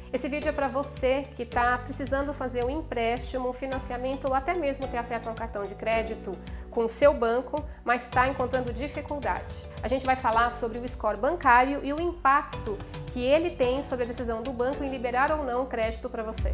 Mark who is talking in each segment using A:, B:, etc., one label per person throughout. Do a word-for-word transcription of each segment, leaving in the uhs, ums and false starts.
A: Esse vídeo é para você que está precisando fazer um empréstimo, um financiamento ou até mesmo ter acesso a um cartão de crédito com o seu banco, mas está encontrando dificuldade. A gente vai falar sobre o score bancário e o impacto que ele tem sobre a decisão do banco em liberar ou não crédito para você.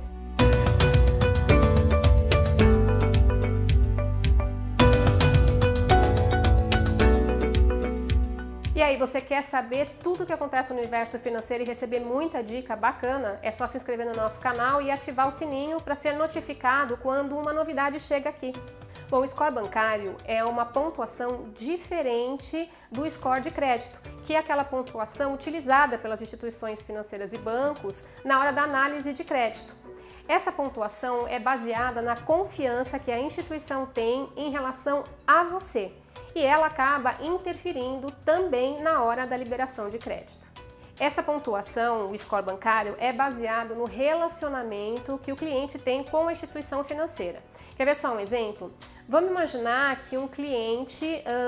A: E aí, você quer saber tudo o que acontece no universo financeiro e receber muita dica bacana? É só se inscrever no nosso canal e ativar o sininho para ser notificado quando uma novidade chega aqui. Bom, o score bancário é uma pontuação diferente do score de crédito, que é aquela pontuação utilizada pelas instituições financeiras e bancos na hora da análise de crédito. Essa pontuação é baseada na confiança que a instituição tem em relação a você. E ela acaba interferindo também na hora da liberação de crédito. Essa pontuação, o score bancário, é baseado no relacionamento que o cliente tem com a instituição financeira. Quer ver só um exemplo? Vamos imaginar que um cliente,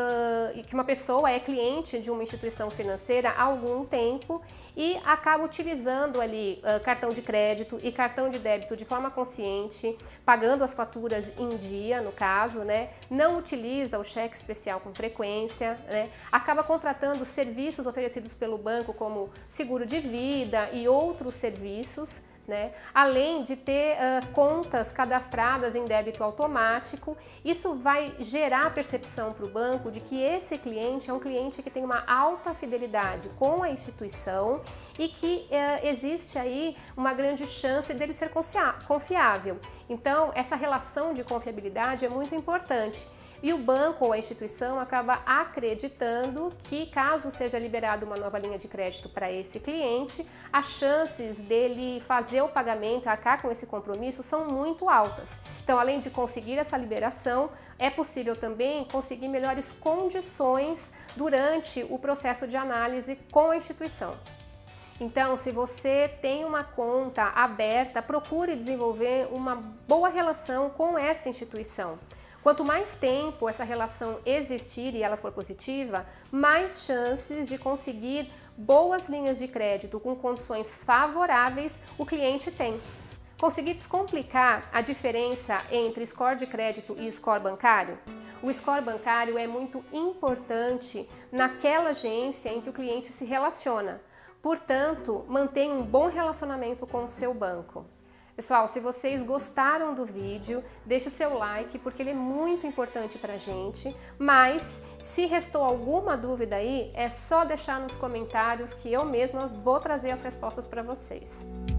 A: uh, que uma pessoa é cliente de uma instituição financeira há algum tempo e acaba utilizando ali uh, cartão de crédito e cartão de débito de forma consciente, pagando as faturas em dia, no caso, né? Não utiliza o cheque especial com frequência, né? Acaba contratando serviços oferecidos pelo banco como seguro de vida e outros serviços, né? Além de ter uh, contas cadastradas em débito automático. Isso vai gerar a percepção para o banco de que esse cliente é um cliente que tem uma alta fidelidade com a instituição e que uh, existe aí uma grande chance dele ser confiável. Então, essa relação de confiabilidade é muito importante. E o banco ou a instituição acaba acreditando que, caso seja liberada uma nova linha de crédito para esse cliente, as chances dele fazer o pagamento, arcar com esse compromisso, são muito altas. Então, além de conseguir essa liberação, é possível também conseguir melhores condições durante o processo de análise com a instituição. Então, se você tem uma conta aberta, procure desenvolver uma boa relação com essa instituição. Quanto mais tempo essa relação existir e ela for positiva, mais chances de conseguir boas linhas de crédito com condições favoráveis o cliente tem. Consegui descomplicar a diferença entre score de crédito e score bancário? O score bancário é muito importante naquela agência em que o cliente se relaciona. Portanto, mantenha um bom relacionamento com o seu banco. Pessoal, se vocês gostaram do vídeo, deixe o seu like, porque ele é muito importante pra gente. Mas, se restou alguma dúvida aí, é só deixar nos comentários que eu mesma vou trazer as respostas para vocês.